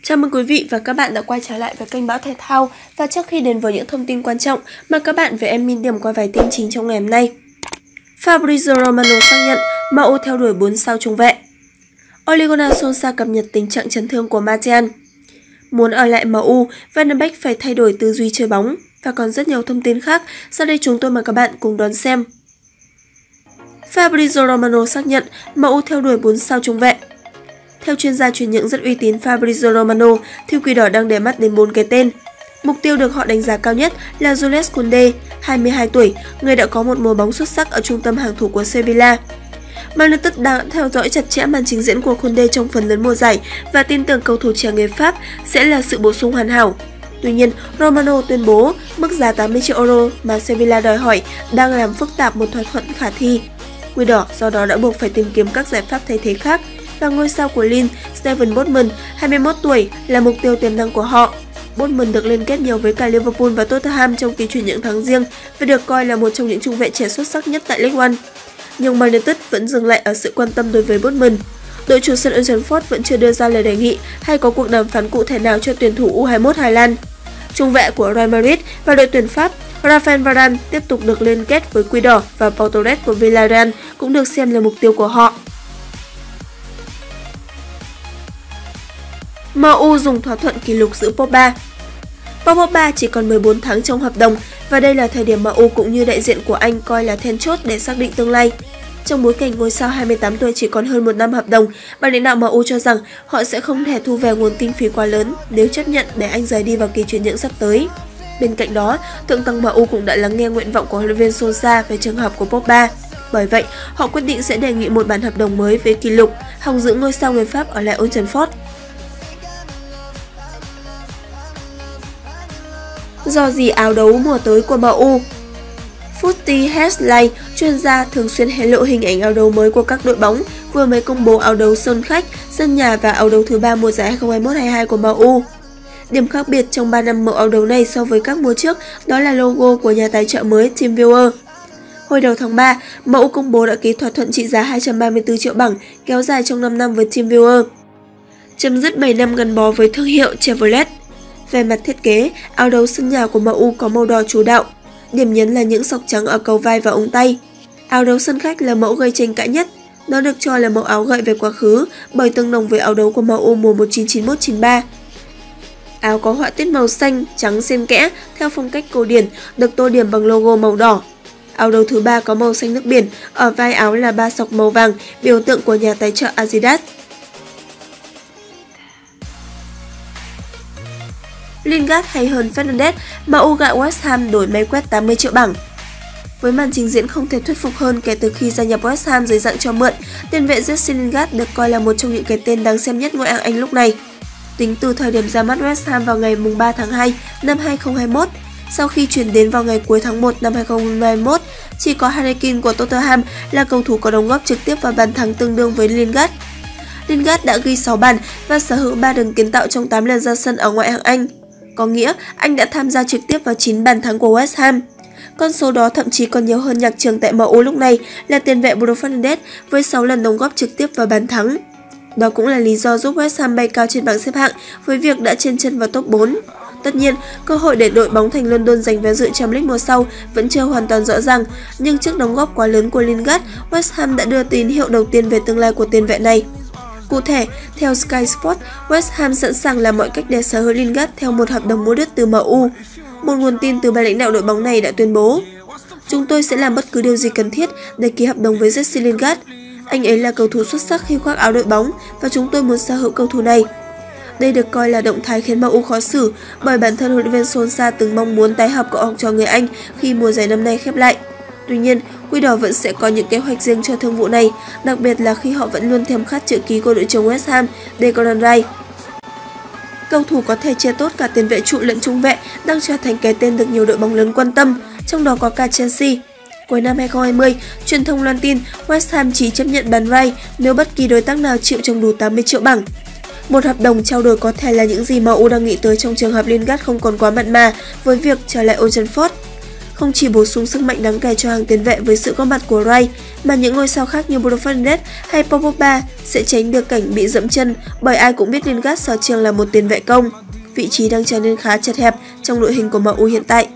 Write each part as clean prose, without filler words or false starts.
Chào mừng quý vị và các bạn đã quay trở lại với kênh Báo Thể Thao. Và trước khi đến với những thông tin quan trọng, mời các bạn với em Min điểm qua vài tin chính trong ngày hôm nay. Fabrizio Romano xác nhận MU theo đuổi 4 sao trung vệ. Ole Gunnar Solskjaer cập nhật tình trạng chấn thương của Martial. Muốn ở lại MU, Van de Beek phải thay đổi tư duy chơi bóng. Và còn rất nhiều thông tin khác, sau đây chúng tôi mời các bạn cùng đón xem. Fabrizio Romano xác nhận MU theo đuổi 4 sao trung vệ. Theo chuyên gia chuyển nhượng rất uy tín Fabrizio Romano, thì Quỷ Đỏ đang để mắt đến 4 cái tên. Mục tiêu được họ đánh giá cao nhất là Jules Koundé, 22 tuổi, người đã có một mùa bóng xuất sắc ở trung tâm hàng thủ của Sevilla. Man United đang theo dõi chặt chẽ màn trình diễn của Koundé trong phần lớn mùa giải và tin tưởng cầu thủ trẻ người Pháp sẽ là sự bổ sung hoàn hảo. Tuy nhiên, Romano tuyên bố mức giá 80 triệu euro mà Sevilla đòi hỏi đang làm phức tạp một thỏa thuận khả thi. Quỷ Đỏ do đó đã buộc phải tìm kiếm các giải pháp thay thế khác. Và ngôi sao của Lille, Steven Botman, 21 tuổi, là mục tiêu tiềm năng của họ. Botman được liên kết nhiều với cả Liverpool và Tottenham trong kỳ chuyển nhượng tháng riêng và được coi là một trong những trung vệ trẻ xuất sắc nhất tại League One. Nhưng Man United vẫn dừng lại ở sự quan tâm đối với Botman. Đội chủ sân Old Trafford vẫn chưa đưa ra lời đề nghị hay có cuộc đàm phán cụ thể nào cho tuyển thủ U21 Hà Lan. Trung vệ của Real Madrid và đội tuyển Pháp, Raphael Varane tiếp tục được liên kết với Quỷ Đỏ và Pau Torres của Villarreal cũng được xem là mục tiêu của họ. MU dùng thỏa thuận kỷ lục giữ Pogba. Paul Pogba chỉ còn 14 tháng trong hợp đồng và đây là thời điểm MU cũng như đại diện của anh coi là then chốt để xác định tương lai. Trong bối cảnh ngôi sao 28 tuổi chỉ còn hơn 1 năm hợp đồng, ban lãnh đạo MU cho rằng họ sẽ không thể thu về nguồn kinh phí quá lớn nếu chấp nhận để anh rời đi vào kỳ chuyển nhượng sắp tới. Bên cạnh đó, thượng tầng MU cũng đã lắng nghe nguyện vọng của huấn luyện viên Solskjaer về trường hợp của Pogba. Bởi vậy, họ quyết định sẽ đề nghị một bản hợp đồng mới với kỷ lục, hòng giữ ngôi sao người Pháp ở lại Old Trafford. Do gì áo đấu mùa tới của MU? Footy Headline, chuyên gia thường xuyên hé lộ hình ảnh áo đấu mới của các đội bóng, vừa mới công bố áo đấu sân khách, sân nhà và áo đấu thứ 3 mùa giải 2021-22 của MU. Điểm khác biệt trong 3 năm mẫu áo đấu này so với các mùa trước đó là logo của nhà tài trợ mới TeamViewer. Hồi đầu tháng 3, MU công bố đã ký thỏa thuận trị giá 234 triệu bảng kéo dài trong 5 năm với TeamViewer, chấm dứt 7 năm gắn bó với thương hiệu Chevrolet. Về mặt thiết kế, áo đấu sân nhà của MU có màu đỏ chủ đạo, điểm nhấn là những sọc trắng ở cầu vai và ống tay. Áo đấu sân khách là mẫu gây tranh cãi nhất, nó được cho là mẫu áo gợi về quá khứ bởi tương đồng với áo đấu của MU mùa 1991-93. Áo có họa tiết màu xanh, trắng xen kẽ theo phong cách cổ điển, được tô điểm bằng logo màu đỏ. Áo đấu thứ 3 có màu xanh nước biển, ở vai áo là 3 sọc màu vàng, biểu tượng của nhà tài trợ Adidas. Lingard hay hơn Fernandes, MU gạ West Ham đổi máy quét 80 triệu bảng. Với màn trình diễn không thể thuyết phục hơn kể từ khi gia nhập West Ham dưới dạng cho mượn, tiền vệ Jesse Lingard được coi là một trong những cái tên đáng xem nhất ngoại hạng Anh lúc này. Tính từ thời điểm ra mắt West Ham vào ngày 3 tháng 2 năm 2021, sau khi chuyển đến vào ngày cuối tháng 1 năm 2021, chỉ có Harry Kane của Tottenham là cầu thủ có đóng góp trực tiếp vào bàn thắng tương đương với Lingard. Lingard đã ghi 6 bàn và sở hữu 3 đường kiến tạo trong 8 lần ra sân ở ngoại hạng Anh. Có nghĩa anh đã tham gia trực tiếp vào 9 bàn thắng của West Ham. Con số đó thậm chí còn nhiều hơn nhạc trưởng tại MU lúc này là tiền vệ Bruno Fernandes với 6 lần đóng góp trực tiếp vào bàn thắng. Đó cũng là lý do giúp West Ham bay cao trên bảng xếp hạng với việc đã chen chân vào top 4. Tất nhiên, cơ hội để đội bóng thành London giành vé dự Champions League mùa sau vẫn chưa hoàn toàn rõ ràng, nhưng trước đóng góp quá lớn của Lingard, West Ham đã đưa tín hiệu đầu tiên về tương lai của tiền vệ này. Cụ thể, theo Sky Sports, West Ham sẵn sàng làm mọi cách để sở hữu Lingard theo một hợp đồng mua đứt từ MU. Một nguồn tin từ ban lãnh đạo đội bóng này đã tuyên bố: "Chúng tôi sẽ làm bất cứ điều gì cần thiết để ký hợp đồng với Jesse Lingard. Anh ấy là cầu thủ xuất sắc khi khoác áo đội bóng và chúng tôi muốn sở hữu cầu thủ này." Đây được coi là động thái khiến MU khó xử bởi bản thân huấn luyện viên Solskjaer từng mong muốn tái hợp cậu học trò người Anh khi mùa giải năm nay khép lại. Tuy nhiên, Quỷ Đỏ vẫn sẽ có những kế hoạch riêng cho thương vụ này, đặc biệt là khi họ vẫn luôn thèm khát chữ ký của đội trưởng West Ham, Declan Rice. Cầu thủ có thể chia tốt cả tiền vệ trụ lẫn trung vệ đang trở thành cái tên được nhiều đội bóng lớn quan tâm, trong đó có cả Chelsea. Cuối năm 2020, truyền thông loan tin West Ham chỉ chấp nhận bán Rice nếu bất kỳ đối tác nào chịu trồng đủ 80 triệu bảng. Một hợp đồng trao đổi có thể là những gì MU đang nghĩ tới trong trường hợp Lingard không còn quá mặn mà với việc trở lại Old Trafford. không chỉ bổ sung sức mạnh đáng kể cho hàng tiền vệ với sự góp mặt của Wright, mà những ngôi sao khác như Bruno Fernandes hay Paul Pogba sẽ tránh được cảnh bị dẫm chân, bởi ai cũng biết Lingard sở trường là một tiền vệ công. Vị trí đang trở nên khá chật hẹp trong đội hình của MU hiện tại.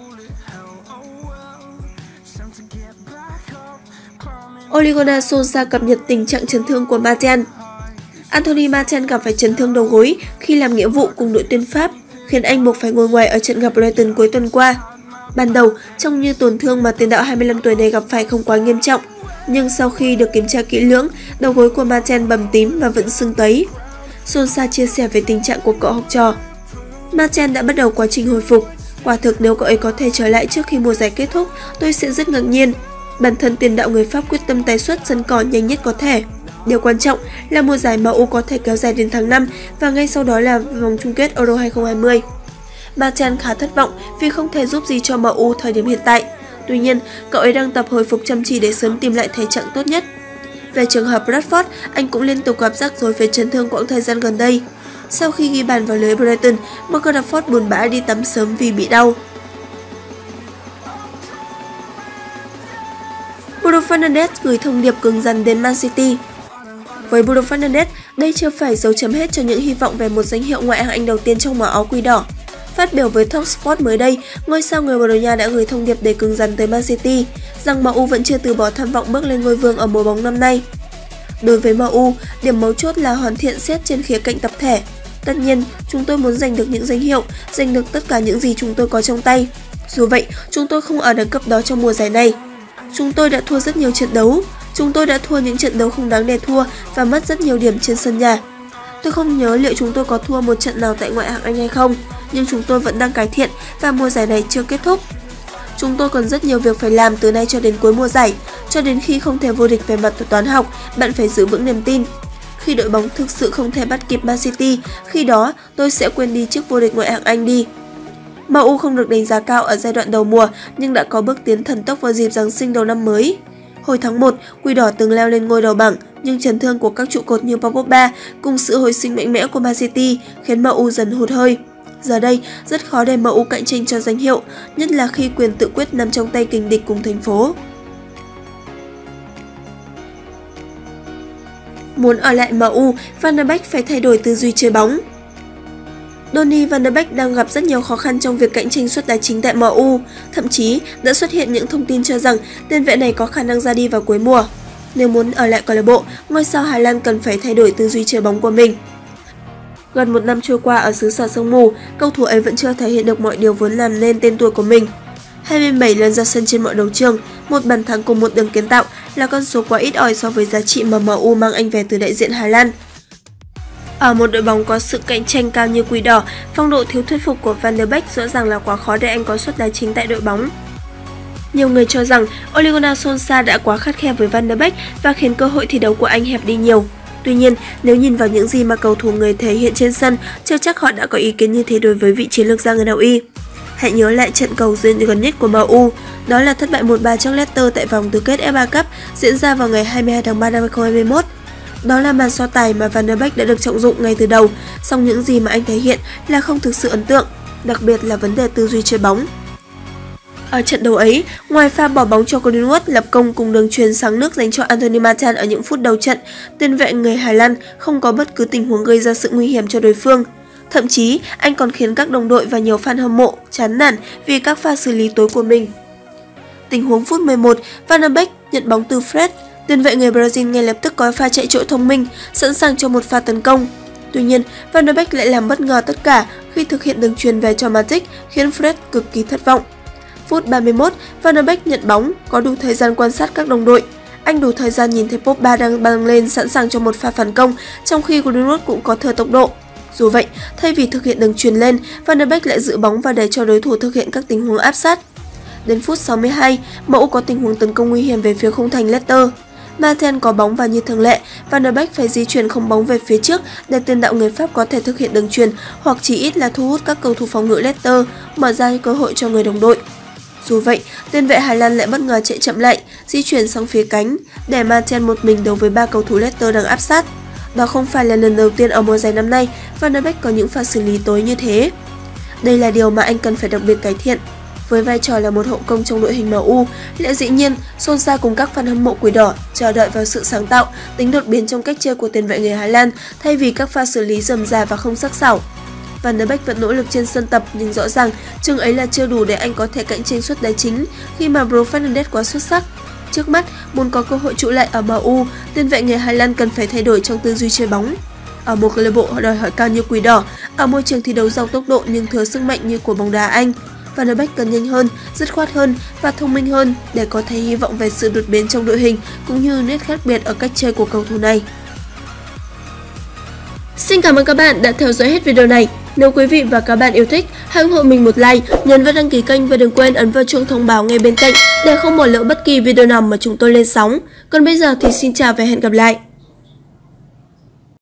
Ole Gunnar Solskjaer cập nhật tình trạng chấn thương của Martial. Anthony Martial gặp phải chấn thương đầu gối khi làm nghĩa vụ cùng đội tuyển Pháp, khiến anh buộc phải ngồi ngoài ở trận gặp Brighton cuối tuần qua. Ban đầu, trông như tổn thương mà tiền đạo 25 tuổi này gặp phải không quá nghiêm trọng, nhưng sau khi được kiểm tra kỹ lưỡng, đầu gối của Martial bầm tím và vẫn sưng tấy. Solskjaer chia sẻ về tình trạng của cậu học trò. Martial đã bắt đầu quá trình hồi phục. Quả thực nếu cậu ấy có thể trở lại trước khi mùa giải kết thúc, tôi sẽ rất ngạc nhiên. Bản thân tiền đạo người Pháp quyết tâm tái xuất sân cỏ nhanh nhất có thể. Điều quan trọng là mùa giải MU có thể kéo dài đến tháng 5 và ngay sau đó là vòng chung kết Euro 2020. Martial khá thất vọng vì không thể giúp gì cho MU thời điểm hiện tại. Tuy nhiên, cậu ấy đang tập hồi phục chăm chỉ để sớm tìm lại thể trạng tốt nhất. Về trường hợp Rashford, anh cũng liên tục gặp rắc rối về chấn thương quãng thời gian gần đây. Sau khi ghi bàn vào lưới Brighton, Marcus Rashford buồn bã đi tắm sớm vì bị đau. Bruno Fernandes gửi thông điệp cứng rắn đến Man City. Với Bruno Fernandes, đây chưa phải dấu chấm hết cho những hy vọng về một danh hiệu ngoại hạng Anh đầu tiên trong màu áo quỷ đỏ. Phát biểu với Talksport mới đây, ngôi sao người Bồ Đào Nha đã gửi thông điệp đầy cứng rắn tới Man City rằng MU vẫn chưa từ bỏ tham vọng bước lên ngôi vương ở mùa bóng năm nay. Đối với MU, điểm mấu chốt là hoàn thiện xét trên khía cạnh tập thể. Tất nhiên, chúng tôi muốn giành được những danh hiệu, giành được tất cả những gì chúng tôi có trong tay. Dù vậy, chúng tôi không ở đẳng cấp đó trong mùa giải này. Chúng tôi đã thua rất nhiều trận đấu. Chúng tôi đã thua những trận đấu không đáng để thua và mất rất nhiều điểm trên sân nhà. Tôi không nhớ liệu chúng tôi có thua một trận nào tại ngoại hạng Anh hay không, nhưng chúng tôi vẫn đang cải thiện và mùa giải này chưa kết thúc. Chúng tôi còn rất nhiều việc phải làm từ nay cho đến cuối mùa giải. Cho đến khi không thể vô địch về mặt toán học, bạn phải giữ vững niềm tin. Khi đội bóng thực sự không thể bắt kịp Man City, khi đó tôi sẽ quên đi chức vô địch ngoại hạng Anh đi. MU không được đánh giá cao ở giai đoạn đầu mùa nhưng đã có bước tiến thần tốc vào dịp Giáng sinh đầu năm mới. Hồi tháng 1, Quỷ Đỏ từng leo lên ngôi đầu bảng, nhưng chấn thương của các trụ cột như Paul Pogba cùng sự hồi sinh mạnh mẽ của Man City khiến MU dần hụt hơi. Giờ đây, rất khó để MU cạnh tranh cho danh hiệu, nhất là khi quyền tự quyết nằm trong tay kình địch cùng thành phố. Muốn ở lại MU, Van der Beek phải thay đổi tư duy chơi bóng. Donny van der Beek đang gặp rất nhiều khó khăn trong việc cạnh tranh suất đá chính tại MU, thậm chí đã xuất hiện những thông tin cho rằng tiền vệ này có khả năng ra đi vào cuối mùa. Nếu muốn ở lại câu lạc bộ, ngôi sao Hà Lan cần phải thay đổi tư duy chơi bóng của mình. Gần một năm trôi qua ở xứ sở sương mù, cầu thủ ấy vẫn chưa thể hiện được mọi điều vốn làm nên tên tuổi của mình. 27 lần ra sân trên mọi đấu trường, một bàn thắng cùng một đường kiến tạo là con số quá ít ỏi so với giá trị mà MU mang anh về từ đại diện Hà Lan. Ở một đội bóng có sự cạnh tranh cao như Quỷ Đỏ, phong độ thiếu thuyết phục của Van der Beek rõ ràng là quá khó để anh có suất đá chính tại đội bóng. Nhiều người cho rằng Ole Gunnar Solskjaer đã quá khắt khe với Van der Beek và khiến cơ hội thi đấu của anh hẹp đi nhiều. Tuy nhiên, nếu nhìn vào những gì mà cầu thủ người thể hiện trên sân, chưa chắc họ đã có ý kiến như thế đối với vị chiến lược gia người Na Uy. Hãy nhớ lại trận cầu gần nhất của MU, đó là thất bại 1-3 trước Leicester tại vòng tứ kết FA Cup diễn ra vào ngày 22 tháng 3 năm 2021. Đó là màn so tài mà Van der Beek đã được trọng dụng ngay từ đầu, song những gì mà anh thể hiện là không thực sự ấn tượng, đặc biệt là vấn đề tư duy chơi bóng. Ở trận đấu ấy, ngoài pha bỏ bóng cho Greenwood lập công cùng đường chuyền sáng nước dành cho Anthony Martial ở những phút đầu trận, tiền vệ người Hà Lan không có bất cứ tình huống gây ra sự nguy hiểm cho đối phương. Thậm chí, anh còn khiến các đồng đội và nhiều fan hâm mộ chán nản vì các pha xử lý tối của mình. Tình huống phút 11, Van der Beek nhận bóng từ Fred. Tiền vệ người Brazil ngay lập tức có pha chạy trội thông minh, sẵn sàng cho một pha tấn công. Tuy nhiên, Van der Beek lại làm bất ngờ tất cả khi thực hiện đường chuyền về cho Matic, khiến Fred cực kỳ thất vọng. Phút 31, Van der Beek nhận bóng, có đủ thời gian quan sát các đồng đội. Anh đủ thời gian nhìn thấy Pogba đang băng lên sẵn sàng cho một pha phản công, trong khi Greenwood cũng có thừa tốc độ. Dù vậy, thay vì thực hiện đường chuyền lên, Van der Beek lại giữ bóng và để cho đối thủ thực hiện các tình huống áp sát. Đến phút 62, MU có tình huống tấn công nguy hiểm về phía khung thành Leicester. Martial có bóng và như thường lệ, Van der Beek phải di chuyển không bóng về phía trước để tiền đạo người Pháp có thể thực hiện đường chuyền hoặc chỉ ít là thu hút các cầu thủ phòng ngự Leicester, mở ra cơ hội cho người đồng đội. Dù vậy, tiền vệ Hà Lan lại bất ngờ chạy chậm lại, di chuyển sang phía cánh để Martial một mình đấu với 3 cầu thủ Leicester đang áp sát. Đó không phải là lần đầu tiên ở mùa giải năm nay Van der Beek có những pha xử lý tối như thế. Đây là điều mà anh cần phải đặc biệt cải thiện. với vai trò là một hậu công trong đội hình MU. Lẽ dĩ nhiên, Solskjaer cùng các fan hâm mộ Quỷ Đỏ chờ đợi vào sự sáng tạo, tính đột biến trong cách chơi của tiền vệ người Hà Lan thay vì các pha xử lý rườm rà và không sắc sảo. Van der Beek vẫn nỗ lực trên sân tập nhưng rõ ràng chừng ấy là chưa đủ để anh có thể cạnh tranh suất đá chính khi mà Bruno Fernandes quá xuất sắc. Trước mắt, muốn có cơ hội trụ lại ở MU, tiền vệ người Hà Lan cần phải thay đổi trong tư duy chơi bóng. Ở một câu lạc bộ đòi hỏi cao như Quỷ Đỏ, ở môi trường thi đấu giàu tốc độ nhưng thừa sức mạnh như của bóng đá Anh, Van der Beek cần nhanh hơn, dứt khoát hơn và thông minh hơn để có thể hy vọng về sự đột biến trong đội hình cũng như nét khác biệt ở cách chơi của cầu thủ này. Xin cảm ơn các bạn đã theo dõi hết video này. Nếu quý vị và các bạn yêu thích, hãy ủng hộ mình một like, nhấn vào đăng ký kênh và đừng quên ấn vào chuông thông báo ngay bên cạnh để không bỏ lỡ bất kỳ video nào mà chúng tôi lên sóng. Còn bây giờ thì xin chào và hẹn gặp lại.